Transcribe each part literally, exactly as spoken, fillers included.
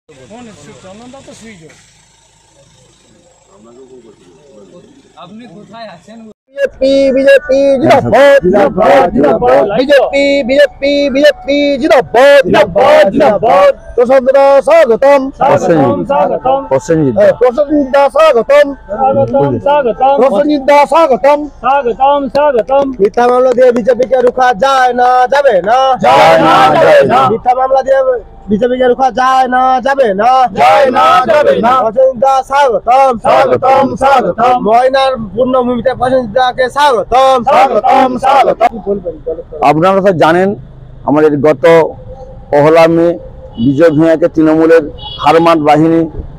আপনি কোথায় আছেন? বিজেপি বিজেপি জিন্দাবাদ জিন্দাবাদ জিন্দাবাদ বিজেপি বিজেপি বিজেপি জিন্দাবাদ জিন্দাবাদ জিন্দাবাদ প্রসন্নদা স্বাগতম স্বাগতম স্বাগতম প্রসন্নদা প্রসন্নদা স্বাগতম স্বাগতম স্বাগতম প্রসন্নদা স্বাগতম স্বাগতম স্বাগতম। মিথ্যা মামলা দিয়ে বিজেপিকে রুখা যায় না যাবে না যায় না যাবে না। মিথ্যা মামলা দিয়ে বিজেপিকে রুখা যায় না যাবে না যায় না যাবে না। প্রসন্নদা স্বাগতম স্বাগতম স্বাগতম ময়নার পূর্ণভূমিতে প্রসন্নদাকে স্বাগতম স্বাগতম স্বাগতম। আপনারা তো জানেন আমাদের গত পহলা মে বিজয় ভূঁইয়াকে তৃণমূলের হারমাত বাহিনী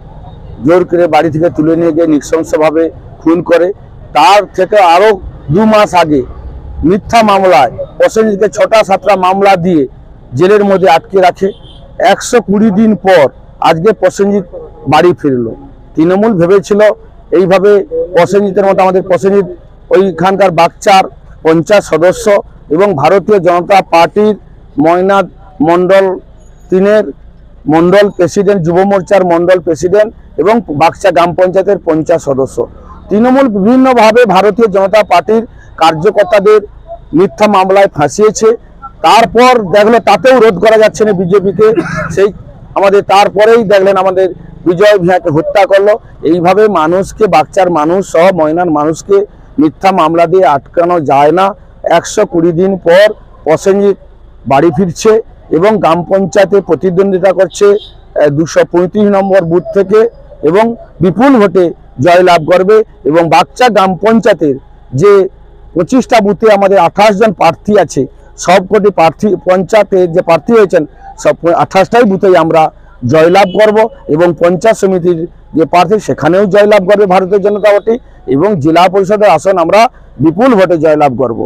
জোর করে বাড়ি থেকে তুলে নিয়ে গিয়ে নৃশংসভাবে খুন করে। তার থেকে আরও দু মাস আগে মিথ্যা মামলায় প্রসেনজিৎকে ছটা সাতটা মামলা দিয়ে জেলের মধ্যে আটকে রাখে। একশো কুড়ি দিন পর আজকে প্রসেনজিৎ বাড়ি ফিরল। তৃণমূল ভেবেছিল এইভাবে প্রসেনজিতের মতো আমাদের প্রসেনজিৎ ওইখানকার বাগচার পঞ্চায়েত সদস্য এবং ভারতীয় জনতা পার্টির ময়নাদ মণ্ডল তিনের মণ্ডল প্রেসিডেন্ট, যুব মোর্চার মণ্ডল প্রেসিডেন্ট এবং বাগচা গ্রাম পঞ্চায়েতের পঞ্চায়েত সদস্য। তৃণমূল বিভিন্নভাবে ভারতীয় জনতা পার্টির কার্যকর্তাদের মিথ্যা মামলায় ফাঁসিয়েছে। তারপর দেখলো তাতেও রোধ করা যাচ্ছে না বিজেপিকে। সেই আমাদের তারপরেই দেখলেন আমাদের বিজয় ভূঁইয়াকে হত্যা করলো। এইভাবে মানুষকে, বাগচার মানুষ সহ ময়নার মানুষকে মিথ্যা মামলা দিয়ে আটকানো যায় না। একশো কুড়ি দিন পর প্রসেনজিৎ বাড়ি ফিরছে এবং গ্রাম পঞ্চায়েতে প্রতিদ্বন্দ্বিতা করছে দুশো পঁয়ত্রিশ নম্বর বুথ থেকে এবং বিপুল ভোটে জয়লাভ করবে। এবং বাগচা গ্রাম পঞ্চায়েতের যে পঁচিশটা বুথে আমাদের আঠাশ জন প্রার্থী আছে, সবকটি প্রার্থী পঞ্চায়েতে যে প্রার্থী হয়েছেন সব আঠাশটাই বুথেই আমরা জয়লাভ করব এবং পঞ্চায়েত সমিতির যে প্রার্থী সেখানেও জয়লাভ করবে ভারতীয় জনতা পার্টি এবং জেলা পরিষদের আসন আমরা বিপুল ভোটে জয়লাভ করব।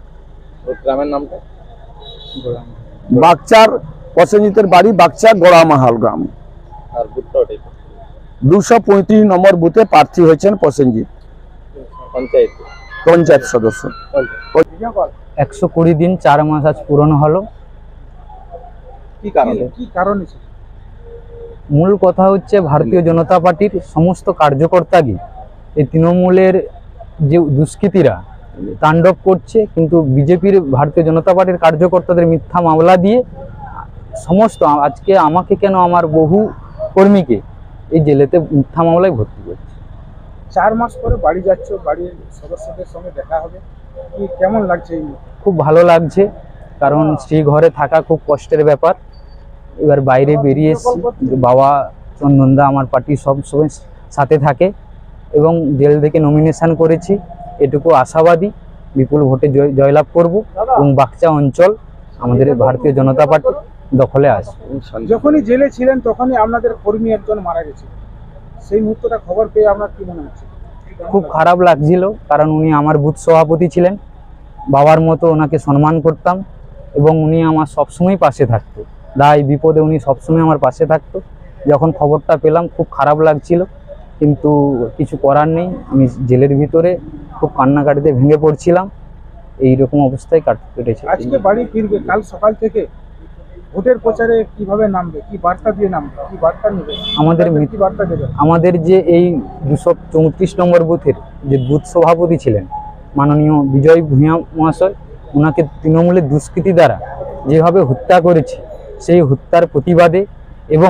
গ্রামের নামটা? বাগচার প্রসেনজিতের বাড়ি বাগচা গোড়ামাহাল গ্রাম। আর বুথটা ওটাই দুশো পঁয়ত্রিশ নম্বর বুথে প্রার্থী হয়েছেন প্রসেনজিৎ, পঞ্চায়েত পঞ্চায়েত সদস্য। একশো কুড়ি দিন চার মাস আজ পূরণ হলো। কি কারণে কি কারণে মূল কথা হচ্ছে ভারতীয় জনতা পার্টির সমস্ত কার্যকর্তাকে এই তৃণমূলের যে দুষ্কৃতীরা তাণ্ডব করছে, কিন্তু বিজেপির ভারতীয় জনতা পার্টির কার্যকর্তাদের মিথ্যা মামলা দিয়ে সমস্ত আজকে আমাকে কেন আমার বহু কর্মীকে এই জেলেতে মিথ্যা মামলায় ভর্তি করছে। চার মাস পরে বাড়ি যাচ্ছ, বাড়ির সদস্যদের সঙ্গে দেখা হবে, কি কেমন লাগছে? খুব ভালো লাগছে, কারণ স্ত্রী ঘরে থাকা খুব কষ্টের ব্যাপার। এবার বাইরে বেরিয়ে এসেছি, বাবা চন্দনদা আমার পার্টি সব সময় সাথে থাকে এবং জেল থেকে নমিনেশন করেছি। এটুকু আশাবাদী বিপুল ভোটে জয় জয়লাভ করব এবং বাগচা অঞ্চল আমাদের ভারতীয় জনতা পার্টি দখলে আসবে। যখনই জেলে ছিলেন তখনই আপনাদের কর্মী একজন মারা গেছে, সেই মুহূর্তটা খবর পেয়ে আপনার কি মনে হচ্ছে? খুব খারাপ লাগছিল, কারণ উনি আমার বুথ সভাপতি ছিলেন। বাবার মতো ওনাকে সম্মান করতাম এবং উনি আমার সবসময় পাশে থাকতো। দায় বিপদে উনি সবসময় আমার পাশে থাকতো। যখন খবরটা পেলাম খুব খারাপ লাগছিল, কিন্তু কিছু করার নেই। আমি জেলের ভিতরে খুব কান্নাকাটিতে ভেঙে পড়ছিলাম। এইরকম অবস্থায় কাট কেটেছে। আজকে বাড়ি ফিরবে, কাল সকাল থেকে ভোটের প্রচারে কিভাবে নামবে, কি বার্তা দিয়ে নামবে, কি বার্তা নেবে? আমাদের কি বার্তা দেবে? আমাদের যে এই দুশো চৌত্রিশ নম্বর বুথের যে বুথ সভাপতি ছিলেন মাননীয় বিজয় ভূঁইয়া মহাশয়, ওনাকে তৃণমূলের দুষ্কৃতী দ্বারা যেভাবে হত্যা করেছে সেই হত্যার প্রতিবাদে এবং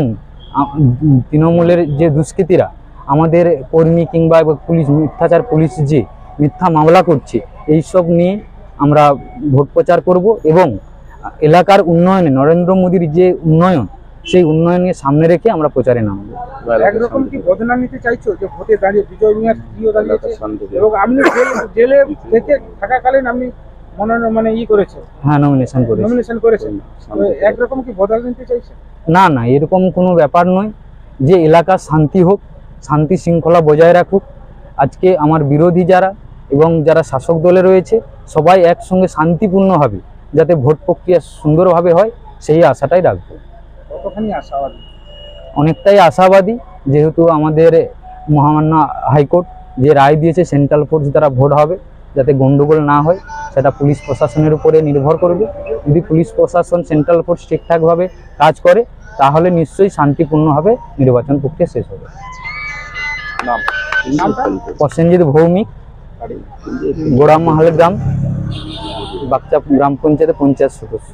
তৃণমূলের যে দুষ্কৃতীরা আমাদের কর্মী কিংবা পুলিশ মিথ্যাচার পুলিশ যে মিথ্যা মামলা করছে, এইসব নিয়ে আমরা ভোট প্রচার করব এবং এলাকার উন্নয়নে নরেন্দ্র মোদীর যে উন্নয়ন, সেই উন্নয়নকে সামনে রেখে আমরা প্রচারে নামব। একরকম কি বদনাম নিতে চাইছো যে ভোটে দাঁড়িয়ে বিজয় ভূঁইয়ার প্রিয় দাঁড়িয়েছে এবং আপনি জেলে থেকে থাকাকালীন আপনি মনে মানে ই করেছে? হ্যাঁ, নমিনেশন করেছি। নমিনেশন করেছেন, একরকম কি বদল নিতে চাইছে? না না, এরকম কোনো ব্যাপার নয়। যে এলাকার শান্তি হোক, শান্তি শৃঙ্খলা বজায় রাখুক। আজকে আমার বিরোধী যারা এবং যারা শাসক দলে রয়েছে সবাই একসঙ্গে শান্তিপূর্ণভাবে যাতে ভোট প্রক্রিয়া সুন্দরভাবে হয়, সেই আশাটাই রাখবো। কতখানি আশাবাদী? অনেকটাই আশাবাদী, যেহেতু আমাদের মহামান্য হাইকোর্ট যে রায় দিয়েছে সেন্ট্রাল ফোর্স দ্বারা ভোট হবে, যাতে গন্ডগোল না হয় সেটা পুলিশ প্রশাসনের উপরে নির্ভর করবে। যদি পুলিশ প্রশাসন সেন্ট্রাল ফোর্স ঠিকঠাকভাবে কাজ করে তাহলে নিশ্চয়ই শান্তিপূর্ণভাবে নির্বাচন প্রক্রিয়া শেষ হবে। নাম প্রসেনজিৎ ভৌমিক, গোড়া মহাল গ্রাম, বাচ্চা গ্রাম পঞ্চায়েতের পঞ্চায়েত সদস্য।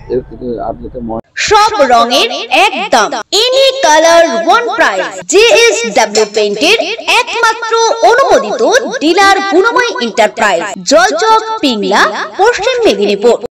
সব রঙের এক দাম, any colour one price. JSW পেইন্টের একমাত্র অনুমোদিত ডিলার গুণময় এন্টারপ্রাইজ, জলচক, পিংলা, পশ্চিম মেদিনীপুর।